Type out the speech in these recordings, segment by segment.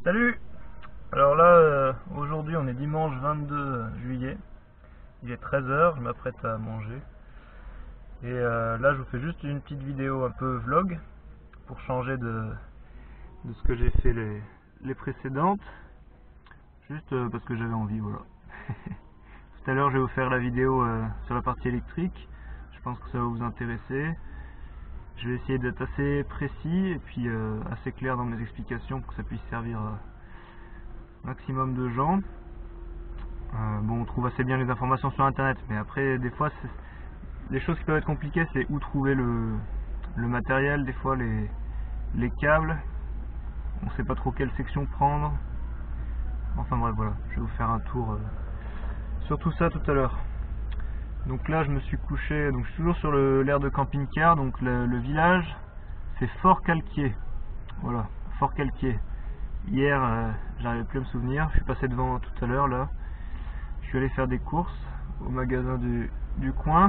Salut! Alors là, aujourd'hui on est dimanche 22 juillet, il est 13 h, je m'apprête à manger. Et là je vous fais juste une petite vidéo un peu vlog, pour changer de ce que j'ai fait les précédentes. Juste parce que j'avais envie, voilà. Tout à l'heure je vais vous faire la vidéo sur la partie électrique, je pense que ça va vous intéresser. Je vais essayer d'être assez précis et puis assez clair dans mes explications pour que ça puisse servir maximum de gens. Bon, on trouve assez bien les informations sur internet, mais après des fois les choses qui peuvent être compliquées, c'est où trouver le matériel, des fois les câbles, on sait pas trop quelle section prendre. Enfin bref, voilà, je vais vous faire un tour sur tout ça tout à l'heure. Donc là je me suis couché, donc je suis toujours sur l'aire de camping-car, donc le village c'est Fort-Calquier. Voilà, Fort-Calquier. Hier j'arrivais plus à me souvenir, je suis passé devant tout à l'heure là. Je suis allé faire des courses au magasin du coin.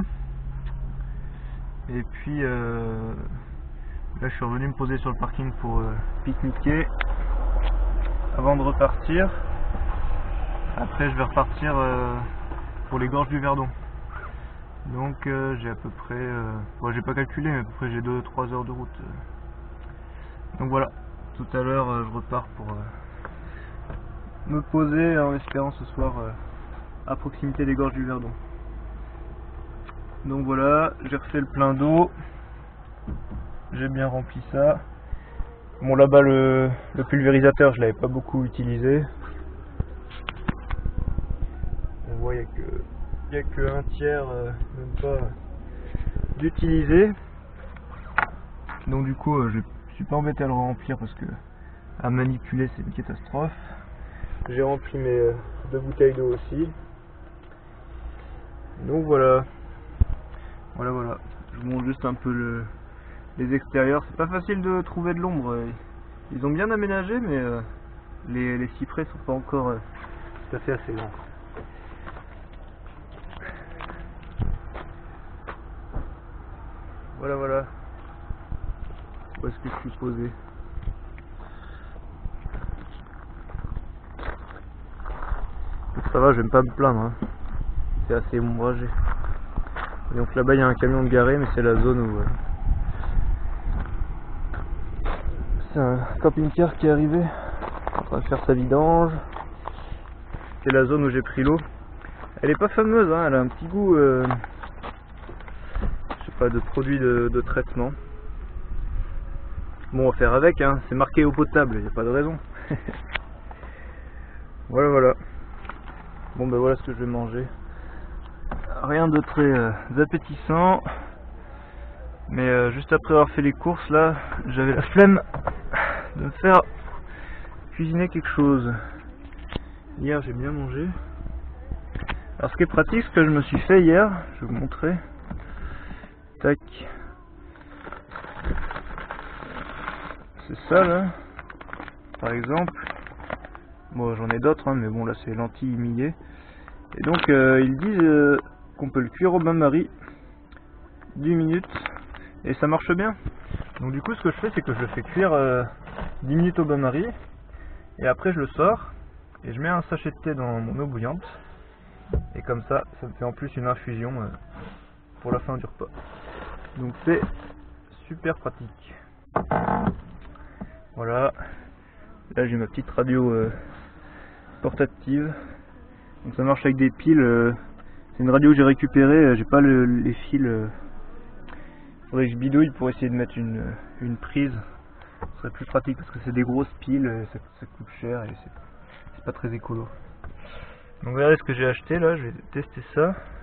Et puis là je suis revenu me poser sur le parking pour pique-niquer avant de repartir. Après je vais repartir pour les gorges du Verdon. Donc j'ai à peu près, bon, j'ai pas calculé, mais à peu près j'ai 2-3 heures de route. Donc voilà, tout à l'heure je repars pour me poser en espérant ce soir à proximité des gorges du Verdon. Donc voilà, j'ai refait le plein d'eau, j'ai bien rempli ça. Bon, là-bas le pulvérisateur je l'avais pas beaucoup utilisé. On voit il n'y a que un tiers même pas d'utilisé. Donc du coup je suis pas embêté à le remplir parce que à manipuler c'est une catastrophe. J'ai rempli mes 2 bouteilles d'eau aussi. Donc voilà. Voilà. Je vous montre juste un peu les extérieurs. C'est pas facile de trouver de l'ombre. Ils ont bien aménagé, mais les cyprès sont pas encore tout à fait assez grands. Voilà. Où est-ce que je suis posé? Ça va, je vais même pas me plaindre, hein. C'est assez ombragé. Et donc là-bas il y a un camion de garé, mais c'est la zone où c'est un camping-car qui est arrivé en train de faire sa vidange. C'est la zone où j'ai pris l'eau. Elle est pas fameuse, hein. Elle a un petit goût je sais pas, de produit de traitement. Bon, on va faire avec, hein. C'est marqué eau potable, il n'y a pas de raison. Voilà. Bon ben voilà ce que je vais manger. Rien de très appétissant. Mais juste après avoir fait les courses là, j'avais la flemme de me faire cuisiner quelque chose. Hier j'ai bien mangé. Alors ce qui est pratique, ce que je me suis fait hier, je vais vous montrer. Tac. C'est ça là, par exemple. Bon, j'en ai d'autres, hein, mais bon là c'est lentilles millées. Et donc ils disent qu'on peut le cuire au bain-marie 10 minutes et ça marche bien. Donc du coup ce que je fais, c'est que je le fais cuire 10 minutes au bain-marie et après je le sors et je mets un sachet de thé dans mon eau bouillante et comme ça me fait en plus une infusion pour la fin du repas. Donc c'est super pratique. Voilà, là j'ai ma petite radio portative. Donc ça marche avec des piles. C'est une radio que j'ai récupérée, j'ai pas les fils. Faudrait que je bidouille pour essayer de mettre une prise. Ce serait plus pratique parce que c'est des grosses piles, ça coûte cher et c'est pas très écolo. Donc regardez ce que j'ai acheté là, je vais tester ça.